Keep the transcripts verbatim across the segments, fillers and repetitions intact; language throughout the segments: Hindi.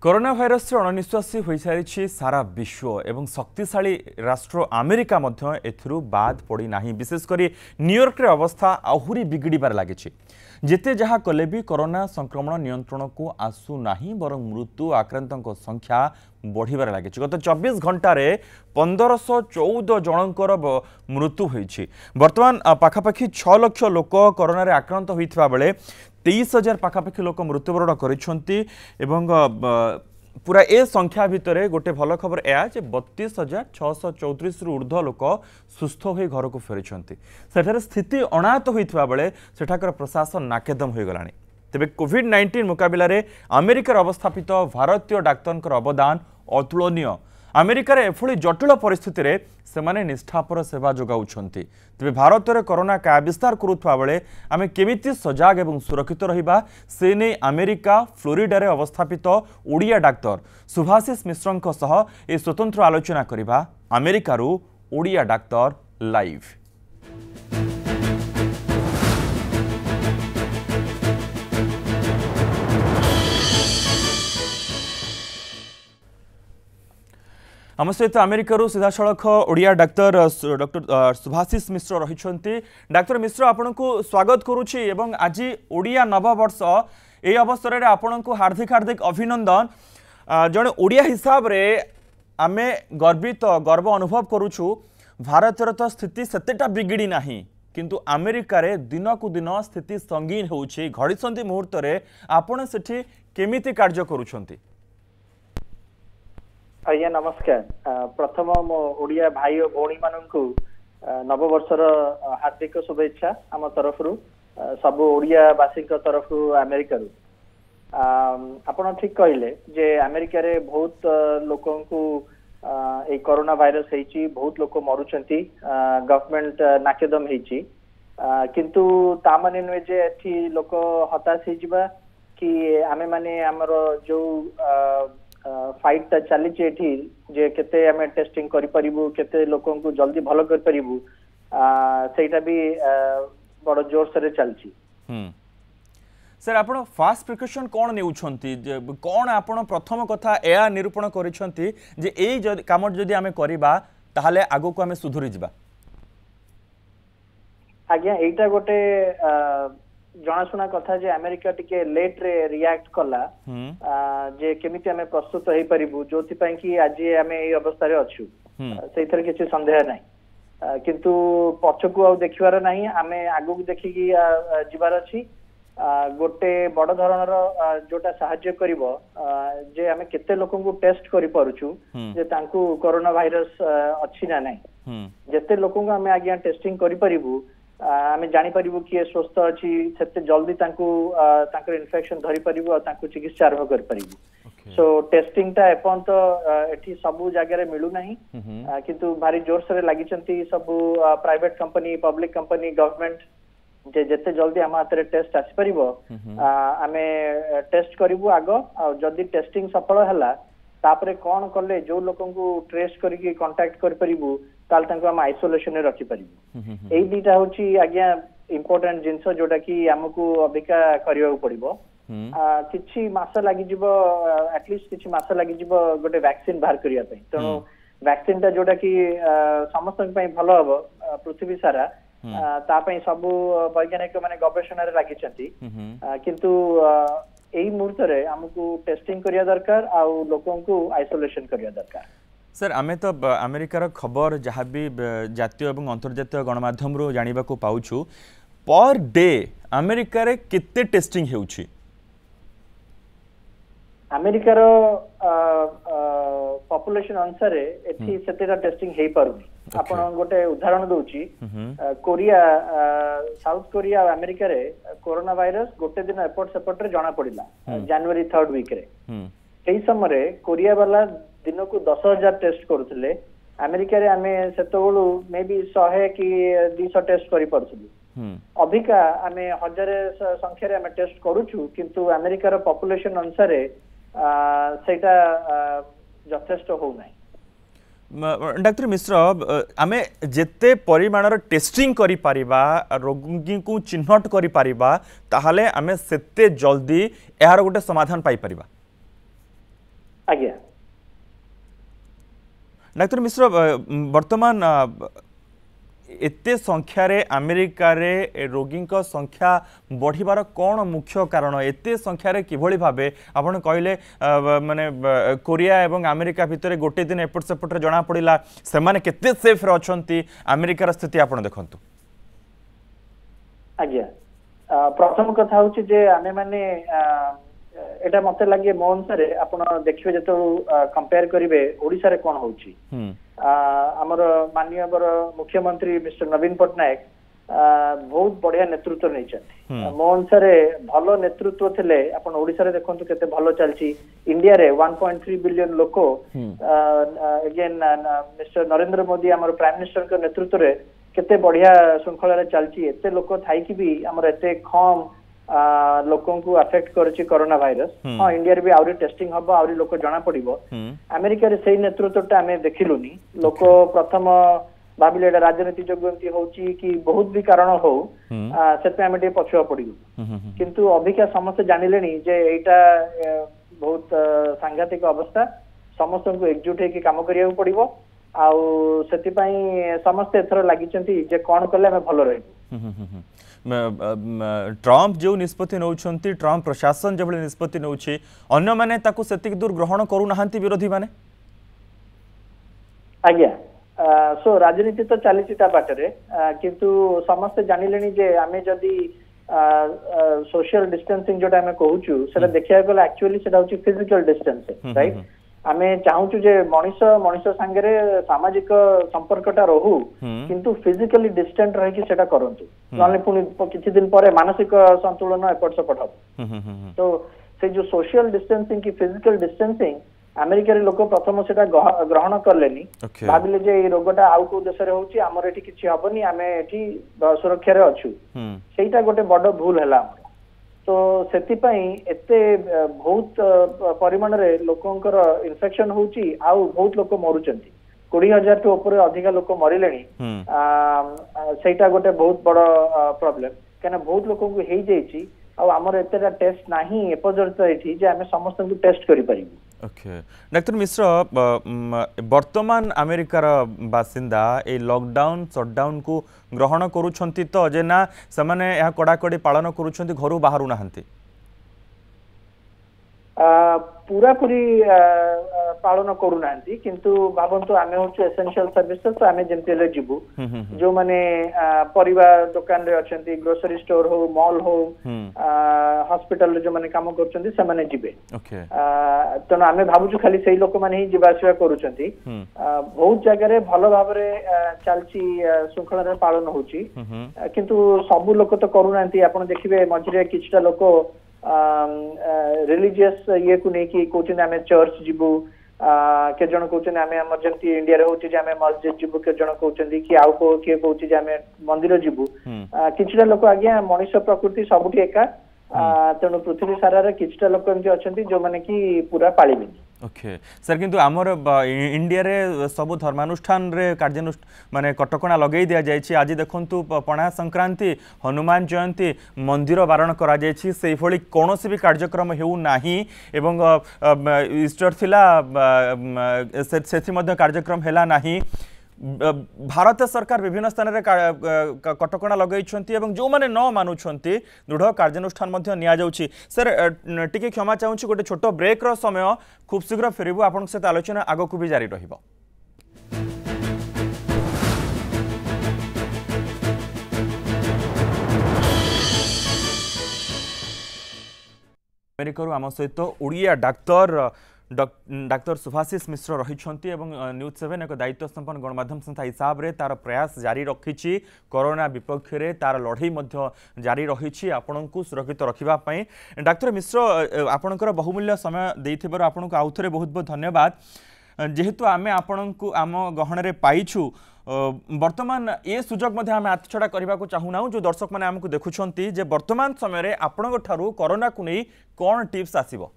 कोरोना भाइरस से अणनिश्वासी हो सारी सारा विश्व एवं शक्तिशाली राष्ट्र अमेरिका मध्य एथिरु बाद पड़ी नाही। विशेषकर न्यूयॉर्क रे अवस्था आहुरी बिगड़बार लगी। जिते जहाँ कले भी कोरोना संक्रमण नियंत्रण को आसु नाही बरं मृत्यु आक्रांतों संख्या बढ़िबार लगी। गत चौबीस घंटे पंदर सौ चौदह जनकर मृत्यु होईछि। वर्तमान पाखापाखि छह लाख लोक कोरोना रे आक्रांत होइथिबा बेले तेईस हजार पाखापाखि लोक मृत्युवरण करिसेंती एवं पूरा ए संख्या भितर गोटे भल खबर यह जे बत्तीस हजार छःश चौतीस रु ऊर्ध्व लोक सुस्थ हो घर को फेरी। सेठार स्थिति अणात होइथिबा बेले सेठाकर प्रशासन नाकेदम हो गलानी। तेबे कोविड नाइंटीन मुकाबला रे अमेरिकार अवस्थापित भारतीय डाक्तरकर अवदान अतुलनीय। अमेरिकार एभली जटिल परिस्थिति रे सेमाने निष्ठापर सेवा जोगाउछंती। तेबे भारत में कोरोना का विस्तार करुवा बेले आमे केमिति सजाग एवं सुरक्षित रहिबा से नै अमेरिका फ्लोरिडा रे अवस्थापित ओडिया डाक्तर सुभाषिष मिश्रଙ୍କ सह ए स्वतंत्र आलोचना करिबा अमेरिकारु ओडिया डाक्तर लाइव। आम सहित अमेरिकार सीधा सड़क ओडिया डाक्तर डॉक्टर सुभाषिष मिश्र रही। डाक्तर मिश्र आपन को स्वागत करुछि एवं आज ओडिया नववर्ष ए अवसर में आपन को हार्दिक हार्दिक अभिनंदन। जड़े ओडिया हिसाब रे आमे गर्वित गर्व अनुभव करुछु। भारतर तो स्थिति सेतेटा बिगिड़ी नाही किंतु अमेरिका रे दिन को दिन स्थिति संगीन होउछि। घड़ीसंधि मुहूर्त रे आपन सेठी केमिति कार्य करुछंती? आज्ञा नमस्कार। प्रथम मो ओडिया भाई और भौणी मानू नववर्षर हार्दिक शुभेच्छा आम तरफ सब ओडिया वासी तरफ अमेरिका रु। आपण ठीक कहले जे अमेरिका रे बहुत लोक ए कोरोना वायरस हेची, बहुत लोक मरुचंती, गवर्नमेंट नाकेदम हेची, किंतु ता माने नुहे जे एथि लोक हताश हेजिबा कि आमे माने हमर जो फाइट ता चली जे केते आमे टेस्टिंग करि परिबु, केते लोकों को जल्दी भलो कर परिबु, सेटा भी बड़ जोर से चलची। हम्म सर आपण फास्ट प्रिकॉशन कोन नेउछंती? कोन आपण प्रथम कथा एया निरूपण करिसंती जे एई काम जदि आमे करिबा ताहाले आगो को आमे सुधुरी जिबा? आज्ञा एटा गोटे जनाशुना कथा जे अमेरिका टिके लेट रे रिएक्ट कला जे केमिति आमे प्रस्तुत होई परिबु, जोथि पई कि आज आमे एई अवस्था रे अछु, सेथर किछि संदेह नाही। किंतु पछकु आ देखिबार नाही, आमे आगु देखि कि जिबार अछि। गोटे बड़ धरणर जोटा सहाय्य करिवो जे आमे केते लोकन को टेस्ट करि पारुछु जे तांकू कोरोना वायरस अछि ना नाही। जेते लोकन को आमे आज्ञा टेस्टिंग करि परिबु आमे जानि परिबु कि स्वस्थ अछि, सेते जल्दी तांकू तांकर इन्फेक्शन धरि परिबु आ तांकू चिकित्सा आरंभ कर परिबु। सो टेस्टिंग ता एपन तो एठी सबु जगह रे मिलु नाही, किंतु भारी जोर से लागिचंती सबु private company, public company, government जे जते जल्दी हम हाथ रे टेस्ट आसी परिबो आमे टेस्ट करिवु आगो। आ जदी टेस्टिंग सफल हला तापरे कोन करले जो लोकन को ट्रेस करिके कांटेक्ट कर परिबु ताल तांको हम आइसोलेशन रे रखि परिबु। एई दीटा होची आज्ञा इंपोर्टेंट जिंस जोटा कि हमकु अबिका करियो पड़िबो। किछि मास लागि जिवो, एटलीस्ट किछि मास लागि जिवो गोटे वैक्सीन बाहर करिया पई। तनो वैक्सीन ता जोटा कि समस्त पई भलो हबो पृथ्वी सारा, ता पई सबु वैज्ञानिक माने गवेषणा रे लागिचंती। किंतु एई मुहूर्त रे हमकु टेस्टिंग करिया दरकार आ लोकों को आइसोलेशन करिया दरकार। सर आमे तो अमेरिकार खबर जहाँ भी जातीय और अंतर्जातीय गणमाध्यम रो जानिबा को पाउछु, पर डे अमेरिका रे कितने टेस्टिंग हेउछि? अमेरिकार पॉपुलेशन अनुसार एथि सेतेटा टेस्टिंग हेई पारुनी। आपण गोटे उदाहरण दउची, कोरिया, साउथ कोरिया और अमेरिका रे कोरोना वायरस गोटे दिन एपट सेपट रे जाना पड़िला जनवरी थर्ड वीक रे। एई समय रे कोरिया वाला दिन को दस हजार टेस्ट करुले, अमेरिका रे आमे सेतबेलु मे बी सौ कि दुई टेस्ट करि परथुलु। अभिका आमे हजार संख्या रे आमे टेस्ट करूछु, किंतु अमेरिका रो पॉपुलेशन अनुसार सेटा यथेष्ट हो नाही। डाक्टर मिश्र आमे जेते परिमाणर टेस्टिंग करि परिबा, रोगी को चिन्हट करि परिबा, ताहाले आमे सेते जल्दी यार गोटे समाधान पाई परिबा। आज्ञा डाक्टर मिश्र वर्तमान एते संख्यार अमेरिका रे रोगी संख्या बढ़िबार कौन मुख्य कारण एते संख्यार किभली भाबे आपण कहले माने कोरिया एवं अमेरिका भितर गोटे दिन एपट सेपट जना पड़िला से माने केते सेफ रे अछंती अमेरिकार स्थिति आपण देखंतु आज्ञा प्रथम कथा होची जे आमे माने एटा मते लगे मो अनुसार आपण देखिबे जतो कंपेयर करिवे ओडिसा रे कोन होची आमर माननीय मुख्यमंत्री मिस्टर नवीन पटनायक बहुत बढ़िया नेतृत्व नहीं मो अनुसार भल नेतृत्व थे आप ओडिशा रे देखंतु केते भलो चलची इंडिया रे वन पॉइंट थ्री बिलियन लोक अगेन मिस्टर नरेंद्र मोदी आमर प्राइम मिनिस्टर के नेतृत्व रे केते बढ़िया श्रृंखला रे चलची एते लोक थाई कि भी आमर एते कम लोकों को अफेक्ट करछि कोरोना वायरस हां इंडिया रे भी आउरी टेस्टिंग हबो आउरी लोक जणा पड़िबो अमेरिका रे सेही नेतृत्वटा हमें देखिलुनी लोक प्रथम भाबिले राजनीति जोगंती होची कि बहुत भी कारण हो सेते हमें टे पछुआ पड़िगु किंतु अभिका समस्त जानिलेनी जे एटा बहुत सांघातिक अवस्था समस्त को एकजुट हे कि काम करिया पड़िबो आउ सेति पई समस्त एथर लागिचंती जे कोन करले हमें भलो रहबो ट्रम्प जो निष्पत्ति नौछंती ट्रम्प प्रशासन जो निष्पत्ति नौछि अन्य माने ताकू सेतिक दूर ग्रहण करू नाहंती विरोधी माने आज्ञा सो राजनीति तो चली ता बाटरे किंतु समस्त जानिलेनी जे आमे जदी सोशल डिस्टेंसिंग जोटा हमें कहूछु सेटा देखिया गला एक्चुअली सेटा होची फिजिकल डिस्टेंसिंग राइट आमे चाहूछु जे मनुष्य मनुष्य संगे सामाजिक संपर्कटा रहू किंतु फिजिकली डिस्टेंट रही सेटा करंतु नले पुनी किछि दिन परे मानसिक संतुलन एपट सेपट हो तो से जो सोशल डिस्टेंसिंग की फिजिकल डिस्टेंसिंग अमेरिका रे लोक प्रथम सेटा ग्रहण करलेनी भाबिले जे ए रोगटा आउ को देश रे होची हमर एठी किछि हबनी आमे एठी सुरक्षा रे अछु सेटा गोटे बड़ भूल हला तो सेति पई एते बहुत परिमाण रे लोकंकर इन्फेक्शन होची आउ बहुत लोक मरुचंती बीस हज़ार तो ऊपर अधिक लोक मरिलेनी सेटा गोटे बहुत बड़ प्रॉब्लम कना बहुत लोक को हेई जाईची आ हमर एतेटा टेस्ट नाही एपर्यंत एठी जे हमें समस्त को टेस्ट करि परिबु ओके डॉक्टर मिश्र वर्तमान अमेरिकार बासिंदा ए लॉकडाउन शटडाउन को ग्रहण करूछंती तो जे ना समाने या कड़ाकड़ी पालन करूछंती घरु बाहरु नाहंती पूरा पूरी पालन करू नाहंती किंतु भाबंतु आमे होछु एसेंशियल सर्विसेज तो आमे जेंते ले जिबु जो माने परिवार दुकान रे अछंती ग्रोसरी स्टोर हो मॉल हो हॉस्पिटल रे जो माने काम करछंती से माने जिबे ओके तनो आमे भाबुछु खाली सेही लोक माने ही जिबा आसीबा करूछंती बहुत जगह रे भलो भाव रे चालची श्रृंखला रे पालन होची किंतु सब लोक तो करू नाहंती आपण देखिबे मझरे किछटा लोक रिलीजियस ये को नहीं कि कोचिन आमे चर्च जिबु के जण कोचिन आमे हमर जंती इंडिया रे होची जे आमे मस्जिद जिबु के जण कोचंदी कि आउ को के कोची जे आमे मंदिर जिबु किछटा लोक आज्ञा मनुष्य प्रकृति सबुठी एका तेणु पृथ्वी सारा किछटा लोक एमती अछंती जो माने कि पूरा पाळिबे ओके सर किंतु आमर इंडिया रे सब धर्मानुष्ठान रे कार्यानुष्ठान माने कटकणा लगेई दिया जायछि आज देखंतु पणा संक्रांति हनुमान जयंती मंदिर बारण करा जायछि सेही भली कोनोसी भी कार्यक्रम हेउ नाही एवं ईस्टर थिला सेथि मध्ये कार्यक्रम हेला नाही भारत सरकार विभिन्न स्थान रे कटकणा लगैछंती एवं जो माने न मानुछंती दृढ़ कार्यानुष्ठान मध्ये निया जाउछि सर टिके क्षमा चाहूछि गोटे छोटो ब्रेक रो समय खूब शीघ्र फेरिबु आपन सहित आलोचना आगो को भी जारी रहिबो अमेरिका आम सहित ओडिया डाक्तर डाक्तर सुभाषिष मिश्र रही एवं न्यूज सेवन एक दायित्व संपन्न गणमाध्यम संस्था हिसाब से तार प्रयास जारी रखी कोरोना विपक्ष में तार लड़ई जारी रही आपण को सुरक्षित रखापी डाक्तर मिश्र आपणकर बहुमूल्य समय देथिबार आपन को आउ थे बहुत बहुत धन्यवाद जेहेतु आमे आपण को आम गहन पाइछु वर्तमान ये सुजोग आम आतछड़ा करने को चाहूना जो दर्शक मैंने आमको देखुंट जे वर्तमान समय आपण ठारू कोरोना को नहीं कौन टिप्स आसीबो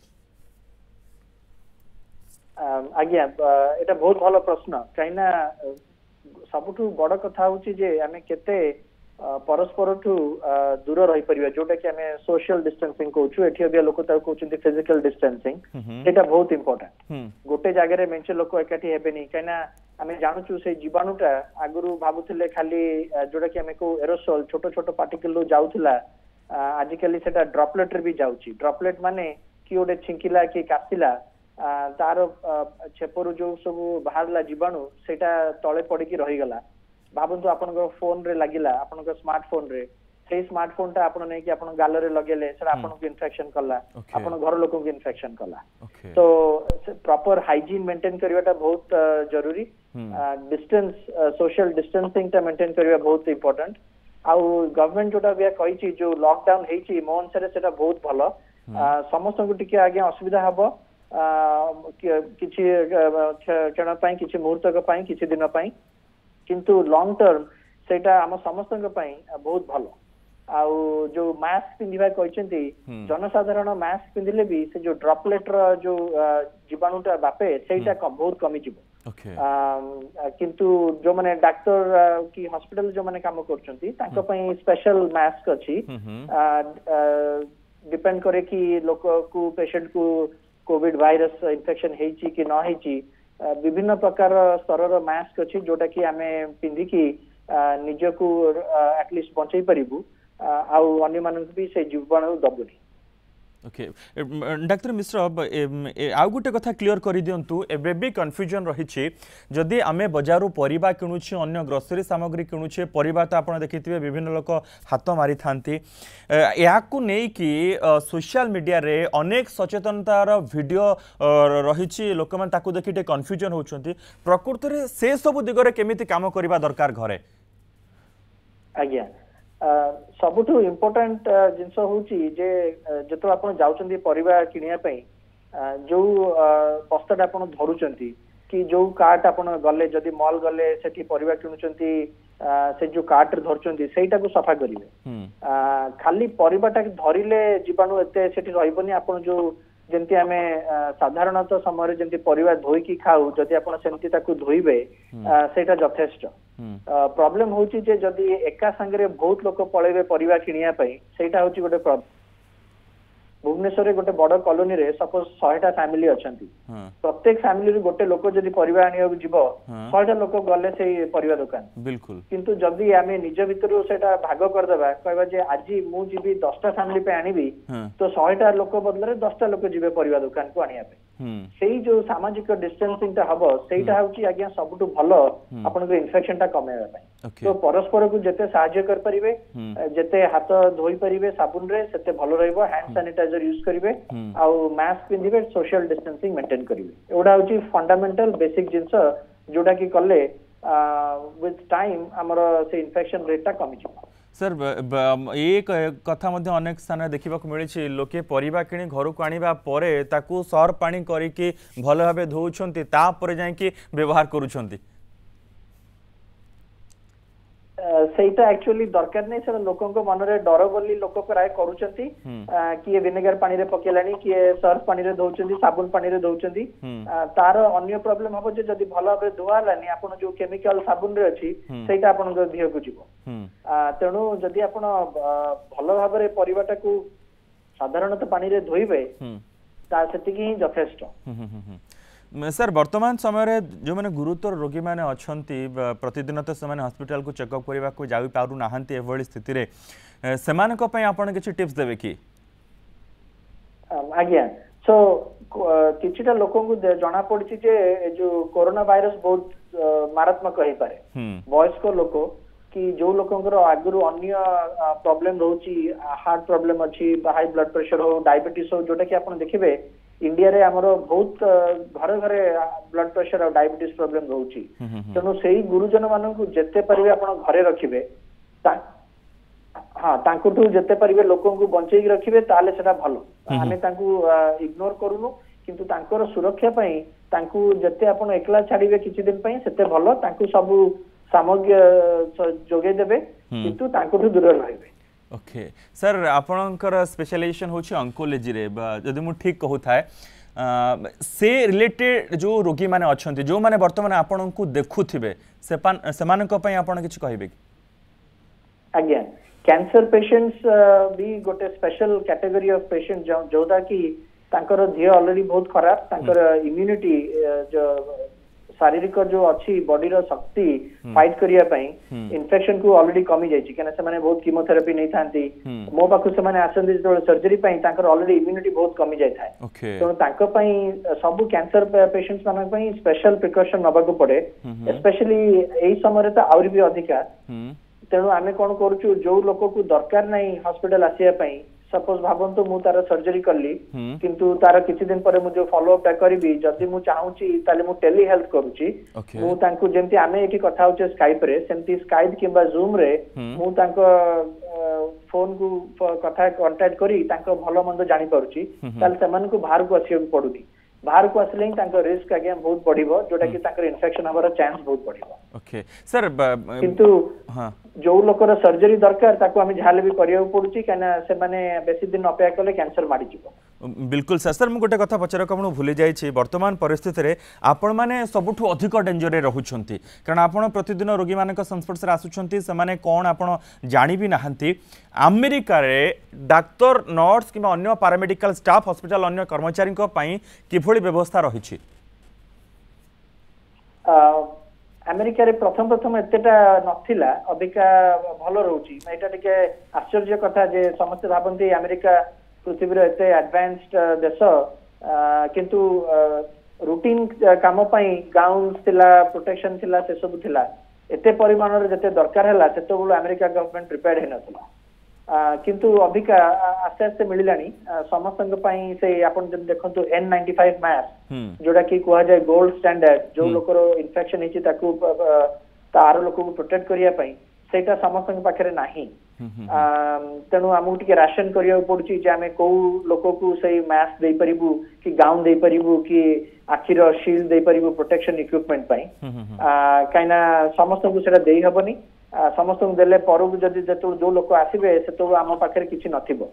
आज्ञा एटा बहुत भलो प्रश्न कहीं सबुठु बड़ कथा होची जे आमे केते परस्पर ठू दूर रही परिबा जोटा कि हमें सोशल डिस्टेंसिंग कहूछु एठी अबिया लोक ताको कहउछन्ती फिजिकल डिस्टेंसिंग एटा बहुत इंपोर्टेंट गोटे जगह रे मेंचे लोक एकाठी हेबेनी काइना हमें जानूछु से जीवाणुटा आगुरु भाबुथिले खाली जोटा कि हमें को एरोसोल छोटो छोटो पार्टिकल रो जाउथिला आजिकली सेटा ड्रॉपलेट रे भी जाउची ड्रॉपलेट माने कि ओडे छिंकिला कि कासिला तार छेपरु जो सब बाहरला जीवाणु सेटा तळे पड़ी की रही गला भाबंतु आपन फोन रे लागिला आपन स्मार्टफोन रे से स्मार्टफोन टा आपन नै कि आपन गाल रे लगेले सेटा आपन को इन्फेक्शन करला आपन घर लोक को इन्फेक्शन करला तो प्रॉपर हाइजीन मेंटेन करवाटा बहुत जरूरी डिस्टेंस सोशल डिस्टेंसिंग टा मेंटेन करवा बहुत इंपोर्टेंट आउ गवर्नमेंट जोटा भी कहि छी जो लॉकडाउन हेई छी मोन सरे सेटा बहुत भलो समस्त को टिके आगे असुविधा हबो किछि क्षण पई किछि मुहूर्त पई किछि दिन पई किंतु लॉन्ग टर्म सेटा हम समस्त बहुत भलो आउ जो मास्क पिंधिबा कहचंती जनसाधारण मास्क पिंधिले भी से जो ड्रॉपलेट रो जो जीवाणुटा बापे सेटा बहुत कमी जिवो किंतु जो माने डॉक्टर की हॉस्पिटल जो माने काम करचंती तांको पई स्पेशल मास्क अछि डिपेंड करे कि लोक को पेशेंट को कोविड वायरस इन्फेक्शन हेची कि न हेची विभिन्न प्रकार स्तर मास्क अच्छी जोटा कि आम पिंधिकी निज को एटलिस्ट बचाई पारिबु आउ अन्य मानक भी से जीवाणु दबुनी ओके डॉक्टर मिश्र आउ गोटे कथा क्लियर कर दिंतु एबे भी कन्फ्यूजन रही जदि आमे बजारू परिबा किणुछे अन्य ग्रोसरी सामग्री किणुछे परिबा तो आपन देखिथिबे विभिन्न लोक हाथ मारी थांती याकू नै कि सोशल मीडिया रे अनेक सचेतनतार वीडियो रही लोक मन ताकू देखि टे कन्फ्यूजन होउछंती प्रकृति रे से सब दिगरे केमिति काम करबा दरकार घरे आज्ञा सबुठु इम्पोर्टेंट जिनस होची जे जतो आपण जाउचंदी परिबा किनिया पई जो बस्ताटा आपण धरुचंती कि जो कार्ट आपण गले जदी मॉल गले सेठी परिबा किनुचंती से जो कार्ट धरुचंती सेटा को सफा करिवे खाली परिबाटा धरिले जीवाणु एते सेठी रहइबनी आपण जो जेंति हमें साधारणतः समय जेंति परिबा धोई की खाऊ जदी आपण सेंति ताकू धोइबे सेटा यथेष्ट प्रॉब्लम होची जे जदी एका संगे बहुत लोक पळेबे परिबा किनिया पई सेटा होची गोटे प्रॉब्लम भुवनेश्वर रे गोटे बड़ कॉलोनी रे सपोज सौ टा फैमिली अछंती प्रत्येक फैमिली रे गोटे लोक जदी परिबा आनिया जीव सौ टा लोक गले से परिबा दुकान बिल्कुल किंतु जदी आमे निज भितरु सेटा भाग कर देबा कहबा जे आजी मु जीबी दस टा फैमिली पे आनिबी तो सौ टा लोक बदले दस टा लोक जीवे परिबा दुकान को आनिया पे सेही जो सामाजिक डिस्टेंसिंग ता हबो सेटा होची आज्ञा सबटु भलो आपन को इन्फेक्शन ता कमेबा पई तो परस्पर को जते सहाय्य कर परिबे जते हाथ धोई परिबे साबुन रे सेते भलो रहइबो हैंड सैनिटाइजर यूज करिवे आउ मास्क पिंधिबे सोशल डिस्टेंसिंग मेंटेन करिवे एउडा होची फंडामेंटल बेसिक जिंस जोडा की करले विथ टाइम हमर से इन्फेक्शन रेट ता कमी जिवो सर एक कथा मध्य अनेक स्थान देखा मिली लोके परिबा किणी घर को आनिबा परे ताकू सर पानी करिके भल भाबे धोउछंती तापर जायकि व्यवहार करूछंती सेटा एक्चुअली दरकार नहीं सर लोकों को मन रे डर बोली लोक प्राय करूछंती कि विनेगर पानी रे पकेलानी कि सर्फ पानी रे धोउछंती साबुन पानी रे धोउछंती तार अन्य प्रॉब्लम हबो जे जदी भलो भाबे धोआलानी आपण जो केमिकल साबुन रे अछि सेटा आपण को देह को जीवो तेणु जदि आपण भलो भाबे परिबाटा को साधारणतः पानी रे धोइबे ता सेति कि यथेष्ट सर वर्तमान समय जो मैंने गुरुतर रोगी मैंने अच्छा प्रतिदिन तो से हॉस्पिटल को चेकअप करने को जा पारु ना एभली स्थिति रे सेमान को पई आपण किछि टिप्स देबे कि आज्ञा सो किछिटा लोकों को जना पड़छि जे जो कोरोना वायरस बहुत मारात्मक होई पारे वयस्क लोक कि जो लोकंकर आगुरु अन्य प्रॉब्लम रहउछि हार्ट प्रॉब्लम अछि हाई ब्लड प्रेशर हो डायबिटीज हो जोटा कि आपण देखिबे इंडिया रे हमर बहुत घरे घरे ब्लड प्रेशर और डायबिटीज प्रॉब्लम रहउछि तेनु सेही गुरुजन मानन को जत्ते परिबे आपण घरे रखिबे हां तांको तो जत्ते परिबे लोकन को बंचेई रखिबे ताले सेटा भलो हमें तांको इग्नोर करूनु किंतु तांकर सुरक्षा पई तांको जत्ते आपण एकला छाडीबे किछि दिन पई सेते भलो तांको सब सामग्री जोगे देबे किंतु तांको तो दूर रहइबे ओके सर आपणकर स्पेशलाइजेशन होछि ऑन्कोलॉजी रे जदि मु ठीक कहू थाए से रिलेटेड जो रोगी माने अछंती जो माने वर्तमान आपन को देखुथिबे से सेमान को पई आपन किछ कहबे आज्ञा कैंसर पेशेंट्स भी गोटे स्पेशल कैटेगरी ऑफ पेशेंट जोटा कि तांकर देह ऑलरेडी बहुत खराब तांकर इम्यूनिटी जो शारीरिक जो अच्छी बॉडी रो शक्ति फाइट करिया पई इन्फेक्शन को ऑलरेडी कमी जायछि केना से माने बहुत कीमोथेरेपी नै थांती मो पाखु से माने आसंदी जो सर्जरी पई तांकर ऑलरेडी इम्यूनिटी बहुत कमी जाय थाए तो तांको पई सब कैंसर पेशेंट्स माने पई स्पेशल प्रिकॉशन नबा को पड़े स्पेशली एई समय रे त आउरी भी अधिका तेणु आमे कोन करूछु जो लोक को दरकार नै हॉस्पिटल आसिया पई सपोज भावंतु मु तार सर्जरी करली किंतु तार किछि दिन परे मु जो फॉलो अप करबी जदी मु चाहूची ताले मु टेली हेल्थ करूची मु तांको जेंति आमे एठी कथा होचे स्काइप रे सेंति स्काइप किबा जूम रे मु तांको फोन को कथा कांटेक्ट करी तांको भलो मंद जानि पारुची ताल सेमान को बाहर को आसिया पडुनी बाहर को आसले तांको रिस्क आगे बहुत बढ़िबो जोटा कि तांकर इन्फेक्शन हबार चांस बहुत बढ़िबो ओके सर किंतु हां जो लोकर सर्जरी दरकार ताको आमे झाले भी करिया पडुची कना से माने बेसी दिन अपेक्षा करले कैंसर मारी जिवो बिल्कुल सर सर मु गोटे कथा पचर को भूली जाई छी वर्तमान परिस्थिति रे आपण माने सबुठु अधिक डेंजर रे रहुछंती कारण आपण प्रतिदिन रोगी मानक संस्पर्श रे आसुछंती से माने कोन आपण जानि भी नाहंती अमेरिका रे डॉक्टर नर्स किबा अन्य पैरामेडिकल स्टाफ हॉस्पिटल अन्य कर्मचारी को पई किभली व्यवस्था रही छी अमेरिका रे प्रथम प्रथम एतेटा नथिला अबिका भलो रहउची एटा टिके आश्चर्य कथा जे समस्त भाबंती अमेरिका पृथ्वी रे एते एडवांस्ड देश किंतु रूटीन काम पई गाउन्स थिला प्रोटेक्शन थिला से सब थिला एते परिमाण रे जते दरकार हला सेतो बोलो अमेरिका गवर्नमेंट प्रिपेयर्ड हे नथिला किंतु अबिका आस्ते आस्ते मिलिलानी समस्तंग पई से आपण जब देखंतु एन नाइंटी फाइव मास्क जोडा कि कोहा जाय गोल्ड स्टैंडर्ड जो लोकर इन्फेक्शन हिची ताकू तार लोक को प्रोटेक्ट करिया पई सेटा समस्तंग पाखरे नाही तेणु आमु टिके राशन करिया पडुची जे आमे को लोक को सही मास्क दे परिबु कि गाउन दे परिबु कि आखिर शील्ड दे परिबु प्रोटेक्शन इक्विपमेंट पई काइना समस्त को सेटा देई हबनी समस्त देले परु जदि जतो जो लोक आसीबे सेतो आम पाखरे किछि नथिबो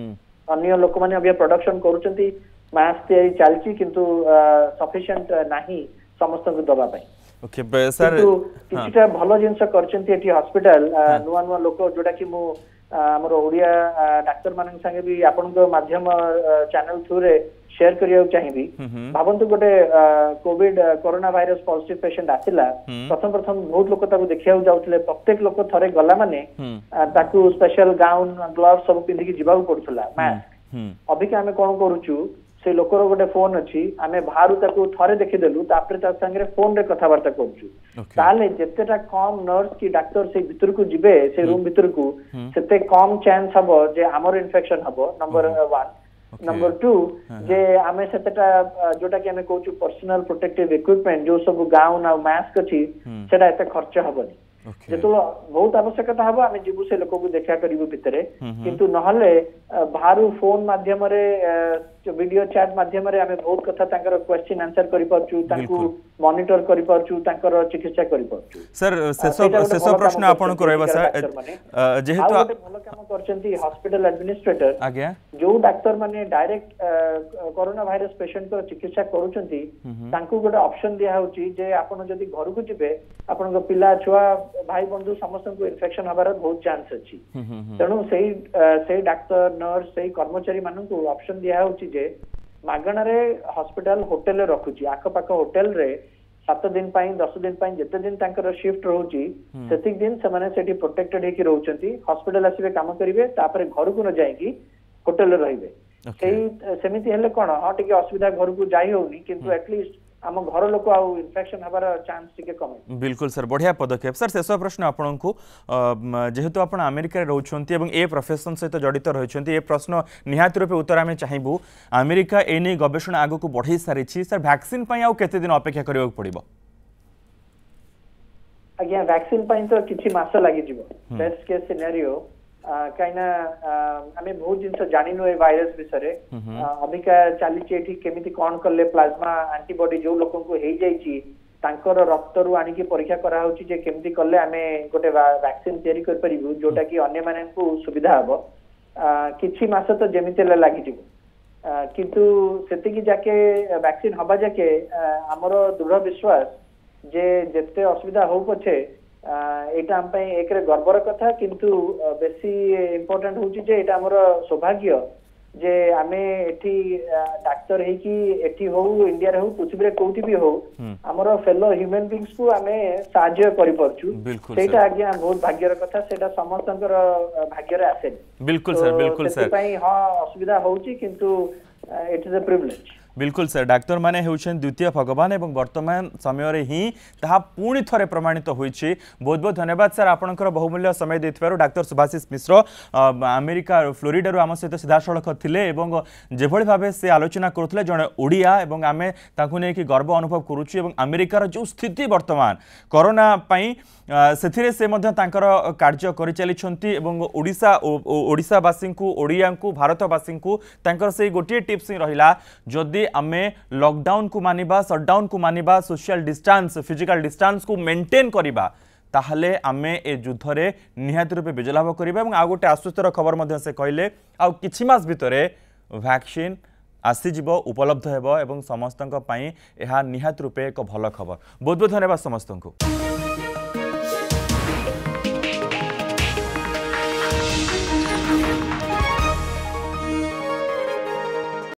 अन्य लोक माने अबे प्रोडक्शन करूचंती मास्क तयारी चालची किंतु सफिशिएंट नाही समस्त को दबा पई ओके सर किछिटा भलो जिंस करचंती एठी हॉस्पिटल नुवा नुवा लोक जोडा कि मु हमर ओडिया डॉक्टर मानन संगे भी आपन को माध्यम चैनल थ्रू रे शेयर करिया चाहिबी भाबंतु गोटे covid corona virus positive patient आसिला प्रथम प्रथम बहुत लोक ताको देखिया जाउतले प्रत्येक लोक थरे गला माने ताको स्पेशल गाउन ग्लव्स सब पिंधि कि जिबाउ पडथला मास्क अभी के हमें कोन करूचु से लोकर गोटे फोन अच्छी आमे बाहर ताको थरे देखि देलु तापर ता संगे फोन रे कथा वार्ता करछु ताले जेतेटा कम नर्स की डॉक्टर से भीतर को जिबे से रूम भीतर को सेते कम चांस हबो जे हमर इन्फेक्शन हबो नंबर वन नंबर टू जे आमे सेतेटा जोटा कि आमे कहूछु पर्सनल प्रोटेक्टिव इक्विपमेंट जो सब गाउन आ मास्क अछि सेटा एते खर्च हबनी जेतो बहुत आवश्यकता हबो आमे जिबु से लोक को देखा करिवु भितरे किंतु नहले बाहरु फोन माध्यम रे वीडियो चैट माध्यम रे आमे बहुत कथा तांकर क्वेश्चन आंसर करि परछु तांकु मॉनिटर करि परछु तांकर चिकित्सा करि परछु सर शेष शेष प्रश्न आपन को रहबा सर जेहेतु भलो काम करचंती हॉस्पिटल एडमिनिस्ट्रेटर आज्ञा जो डॉक्टर माने डायरेक्ट कोरोना वायरस पेशेंट को चिकित्सा करूचंती तांकु गोटे ऑप्शन दिया होची जे आपन जदी घर को जिबे आपन को पिला छुआ भाई बंधु समस्त को इन्फेक्शन हबार बहुत चांस अछि तेणु सेही सेही डॉक्टर नर्स सेही कर्मचारी मानन को ऑप्शन दिया होची जे मागणा रे हॉस्पिटल होटल रे रखुची आख पाख होटल रे सात दिन पाई दस दिन पाई जते दिन तांकर शिफ्ट रहउची सेतिक दिन से माने सेठी प्रोटेक्टेड हेकी रहउचंती हॉस्पिटल आसीबे काम करिवे तापर घर को न जाईकी होटल रे रहिबे सेही सेमिति हेले कोन हा टिके असुविधा घर को जाई होउनी किंतु एटलीस्ट आम घर लोक आउ इन्फेक्शन हबार चांस टिके कमे बिल्कुल सर बढ़िया पदक्षेप सर शेष प्रश्न आपन को जेहेतु आपण अमेरिका रे रहउछंती एवं ए प्रोफेशन सहित जड़ित रहिछंती ए प्रश्न निहात रूपे उत्तर आमे चाहिबू अमेरिका एने गवेषणा आगो को बढ़ी सारिछि सर वैक्सीन पई आउ केते दिन अपेक्षा करियो पड़िबो अगिया वैक्सीन पई तो किछि मास लागि जिवो बेस्ट केस सिनेरियो काइना आमे बहुत जिंस जानिनो ए वायरस विषय अबिका चली केमिति कौन कले प्लाज्मा एंटीबॉडी जो लोक को हो जाइए तांकर रक्त रु आनिकी परीक्षा करा होची जे केमिति कले आमे गोटे वैक्सीन तयारी कर परिबु जोटा कि अन्य माने को सुविधा हबो किछि मास तो जेमिति लागि जिवो किंतु सेति कि जाके वैक्सीन हबा जाके हमरो दृढ़ विश्वास जे जेते असुविधा हो पछे एटा हम पई एक रे गर्वर कथा किंतु बेसी इम्पोर्टेंट होची जे एटा हमर सौभाग्य जे आमे एठी डाक्टर हे कि एठी हो इंडिया रे हो पृथ्वी रे कोठी भी हो हमर फेलो ह्यूमन बीइंग्स को आमे साहाय्य करि परछु सेटा आज्ञा बहुत भाग्यर कथा सेटा समस्तंकर भाग्य रे आसे बिल्कुल सर बिल्कुल सर पई हां असुविधा होची किंतु इट इज अ प्रिविलेज बिल्कुल सर डाक्तर माने होउछन द्वितीय भगवान एवं वर्तमान समय रे ही ताहा पुणी थरे प्रमाणित होइछि बहुत बहुत धन्यवाद सर आपनकर बहुमूल्य समय देथिबारु doctor Subhashish Mishra America Florida रु आम सहित सीधा सड़क थिले एवं जेभଳି भाबे से आलोचना करुथले जने ओडिया एवं आमे ताकु नै कि गर्व अनुभव करूछि एवं अमेरिकार जो स्थिति वर्तमान कोरोना पई सेथिरे से मध्य तांकर कार्य करि चलिछंती एवं ओडिसा ओडिसावासी को ओडिया को भारतवासी को तांकर से गोटे टिप्स ही रहिला जदि आमे लॉकडाउन को मानिबा शटडाउन को मानिबा सोशल डिस्टेंस फिजिकल डिस्टेंस को मेंटेन करिबा ताहले आमे ए युद्ध रे निहात रूपे विजय लाभ करिबा एवं आ गोटे आश्वस्तर खबर मध्य से कहले आ किछि मास भितरे वैक्सीन आसीजिब उपलब्ध हेबो एवं समस्तक पई एहा निहात रूपे एक भल खबर बहुत बहुत धन्यवाद समस्तक।